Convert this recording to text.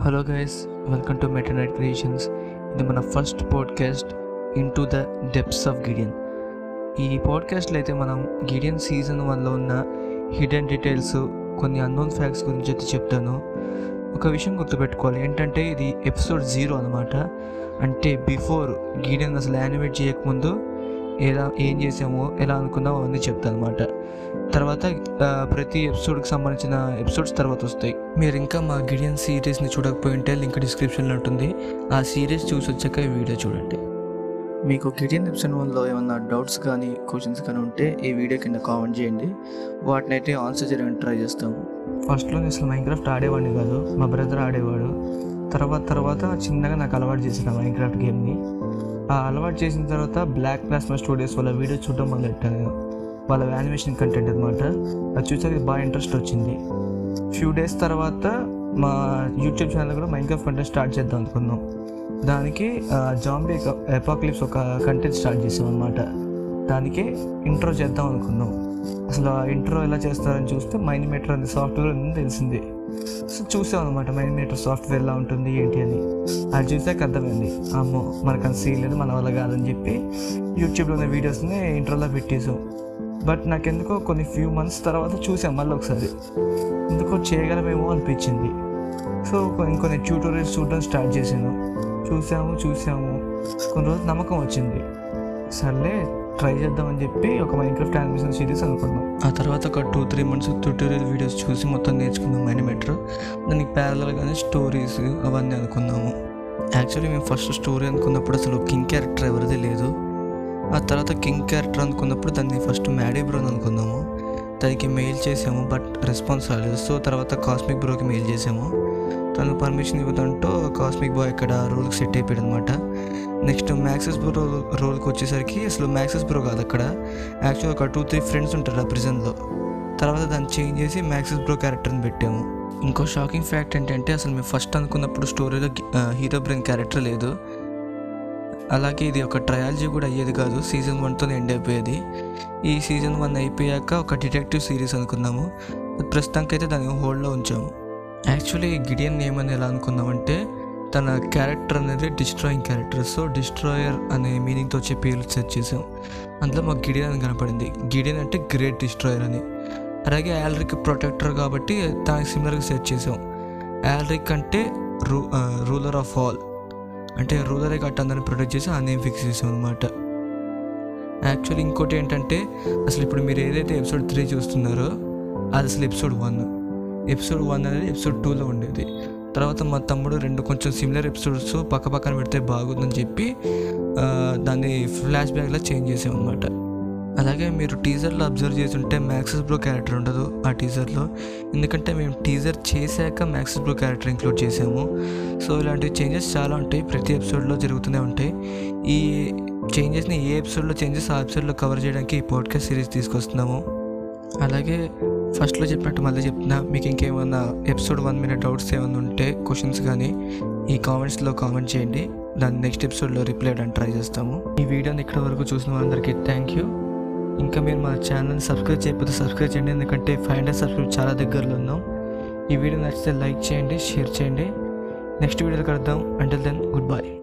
Hello guys, welcome to Maternight creations. ఇది మన first podcast into the depths of Gideon. ఈ పాడ్కాస్ట్లో అయితే మనం గిడియన్ సీజన్ 1లో ఉన్న హిడెన్ డీటెయిల్స్, కొన్ని అన్నోన్ ఫ్యాక్ట్స్ గురించి అయితే చెప్తాను. ఒక విషయం గుర్తుపెట్టుకోవాలి, ఏంటంటే ఇది ఎపిసోడ్ 0 అనమాట. అంటే బిఫోర్ గిడియన్ అసలు యానిమేట్ చేయకముందు ఏం చేసామో, ఎలా అనుకున్నామో అవన్నీ చెప్తాను అనమాట. తర్వాత ప్రతి ఎపిసోడ్కి సంబంధించిన ఎపిసోడ్స్ తర్వాత వస్తాయి. మీరు ఇంకా మా గిడియన్ సిరీస్ని చూడకపోయి ఉంటే లింక్ డిస్క్రిప్షన్లో ఉంటుంది. ఆ సిరీస్ చూసి వచ్చాక ఈ వీడియో చూడండి. మీకు గిడియన్ ఎపిసోడ్ 1లో ఏమన్నా డౌట్స్ కానీ క్వశ్చన్స్ కానీ ఉంటే ఈ వీడియో కింద కామెంట్ చేయండి. వాటిని అయితే ఆన్సర్ చేయడానికి ట్రై చేస్తాము. ఫస్ట్లో నేను అసలు మైన్క్రాఫ్ట్ ఆడేవాడిని కాదు, మా బ్రదర్ ఆడేవాడు. తర్వాత చిన్నగా నాకు అలవాటు చేసిన మైన్క్రాఫ్ట్ గేమ్ని. ఆ అలవాటు చేసిన తర్వాత బ్లాక్ ప్లాస్మా స్టూడియోస్ వాళ్ళ వీడియో చూడడం మొదలెట్టాను నేను. వాళ్ళ యానిమేషన్ కంటెంట్ అనమాట. అది చూసాక బాగా ఇంట్రెస్ట్ వచ్చింది. ఫ్యూ డేస్ తర్వాత మా యూట్యూబ్ ఛానల్ కూడా మైన్క్రాఫ్ట్ కంటెంట్ స్టార్ట్ చేద్దాం అనుకున్నాం. దానికి జాంబీ ఎపాక్లిప్స్ ఒక కంటెంట్ స్టార్ట్ చేసాం అనమాట. దానికి ఇంట్రో చేద్దాం అనుకున్నాం. అసలు ఆ ఇంట్రో ఎలా చేస్తారని చూస్తే మైనిమేటర్ అనే సాఫ్ట్వేర్ అని తెలిసింది. సో చూసాం అనమాట, మైనిమేటర్ సాఫ్ట్వేర్ ఎలా ఉంటుంది ఏంటి అని. అది చూసాక అర్థమైంది, అమ్మో మనకు అది సీలేదు, మన వల్ల కాదని చెప్పి యూట్యూబ్లో ఉన్న వీడియోస్ని ఇంట్రోలో పెట్టేసాం. బట్ నాకెందుకో కొన్ని ఫ్యూ మంత్స్ తర్వాత చూసాం మళ్ళీ ఒకసారి, ఎందుకో చేయగలమేమో అనిపించింది. సో ఇంకొన్ని ట్యూటోరియల్స్ చూడడం స్టార్ట్ చేశాను. చూసాము కొన్ని రోజులు నమ్మకం వచ్చింది. సర్లే ట్రై చేద్దామని చెప్పి ఒక మైన్క్రాఫ్ట్ యానిమేషన్ సిరీస్ అనుకున్నాం. ఆ తర్వాత ఒక 2-3 మంత్స్ ట్యూటోరియల్ వీడియోస్ చూసి మొత్తం నేర్చుకున్నాం మైనిమేటర్. దానికి ప్యారలల్గానే స్టోరీస్ అవన్నీ అనుకున్నాము. యాక్చువల్లీ మేము ఫస్ట్ స్టోరీ అనుకున్నప్పుడు అసలు కింగ్ క్యారెక్టర్ ఎవరిది లేదు. ఆ తర్వాత కింగ్ క్యారెక్టర్ అనుకున్నప్పుడు దాన్ని ఫస్ట్ మ్యాడీ బ్రోని అనుకున్నాము. దానికి మెయిల్ చేసాము, బట్ రెస్పాన్స్ రాలేదు. సో తర్వాత కాస్మిక్ బ్రోకి మెయిల్ చేసాము. తను పర్మిషన్ ఇవ్వడంతో కాస్మిక్ బాయ్ ఇక్కడ రోల్కి సెట్ అయిపోయాడు అనమాట. నెక్స్ట్ మ్యాక్సెస్ బ్రో రోల్కి వచ్చేసరికి అసలు మ్యాక్సెస్ బ్రో కాదు అక్కడ, యాక్చువల్ ఒక 2-3 ఫ్రెండ్స్ ఉంటారు ఆ ప్రిజన్లో. తర్వాత దాన్ని చేంజ్ చేసి మ్యాక్సెస్ బ్రో క్యారెక్టర్ని పెట్టాము. ఇంకో షాకింగ్ ఫ్యాక్ట్ ఏంటంటే అసలు మేము ఫస్ట్ అనుకున్నప్పుడు స్టోరీలో హీరో బ్రెయిన్ క్యారెక్టర్ లేదు. అలాగే ఇది ఒక ట్రయాలజీ కూడా అయ్యేది కాదు, సీజన్ 1తోనే ఎండ్ అయిపోయేది. ఈ సీజన్ 1 అయిపోయాక ఒక డిటెక్టివ్ సిరీస్ అనుకున్నాము. ప్రస్తుతానికైతే దాన్ని హోల్డ్లో ఉంచాము. యాక్చువల్లీ గిడియన్ నేమ్ అని ఎలా అనుకున్నామంటే, తన క్యారెక్టర్ అనేది డిస్ట్రాయింగ్ క్యారెక్టర్. సో డిస్ట్రాయర్ అనే మీనింగ్తో వచ్చే పేర్లు సెర్చ్ చేసాం. అందులో మాకు గిడియన్ అని కనపడింది. గిడియన్ అంటే గ్రేట్ డిస్ట్రాయర్ అని. అలాగే ఆల్రిక్ ప్రొటెక్టర్ కాబట్టి దానికి సిమిలర్గా సెర్చ్ చేసాం. ఆల్రిక్ అంటే రూలర్ ఆఫ్ ఆల్, అంటే రూలరే కాబట్టి అందరిని ప్రొటెక్ట్ చేసి ఆ నేమ్ ఫిక్స్ చేసాం అనమాట. యాక్చువల్లీ ఇంకోటి ఏంటంటే, అసలు ఇప్పుడు మీరు ఏదైతే ఎపిసోడ్ 3 చూస్తున్నారో అది అసలు ఎపిసోడ్ 1 అనేది ఎపిసోడ్ 2లో ఉండేది. తర్వాత మా తమ్ముడు 2 కొంచెం సిమిలర్ ఎపిసోడ్స్ పక్కన పెడితే బాగుందని చెప్పి దాన్ని ఫ్లాష్ బ్యాక్లా చేంజ్ చేసాం అనమాట. అలాగే మీరు టీజర్లో అబ్జర్వ్ చేస్తుంటే మ్యాక్సెస్ బ్రో క్యారెక్టర్ ఉండదు ఆ టీజర్లో, ఎందుకంటే మేము టీజర్ చేశాక మ్యాక్సెస్ బ్రో క్యారెక్టర్ ఇంక్లూడ్ చేసాము. సో ఇలాంటి చేంజెస్ చాలా ఉంటాయి, ప్రతి ఎపిసోడ్లో జరుగుతూనే ఉంటాయి. ఈ చేంజెస్ని ఏ ఎపిసోడ్లో చేంజెస్ ఆ ఎపిసోడ్లో కవర్ చేయడానికి ఈ పాడ్కాస్ట్ సిరీస్ తీసుకొస్తున్నాము. అలాగే ఫస్ట్లో చెప్పినట్టు మళ్ళీ చెప్తున్నా, మీకు ఇంకేమన్నా ఎపిసోడ్ 1 మీద డౌట్స్ ఏమైనా ఉంటే క్వశ్చన్స్ కానీ ఈ కామెంట్స్లో కామెంట్ చేయండి. దాన్ని నెక్స్ట్ ఎపిసోడ్లో రిప్లై అవ్వడానికి ట్రై చేస్తాము. ఈ వీడియోని ఇక్కడ వరకు చూసిన వాళ్ళందరికీ థ్యాంక్ యూ. ఇంకా మీరు మా ఛానల్ని సబ్స్క్రైబ్ చేయకపోతే సబ్స్క్రైబ్ చేయండి, ఎందుకంటే 500 సబ్స్క్రైబ్ చాలా దగ్గరలో ఉన్నాం. ఈ వీడియో నచ్చితే లైక్ చేయండి, షేర్ చేయండి. నెక్స్ట్ వీడియోలో కలుద్దాం. Until then, good bye.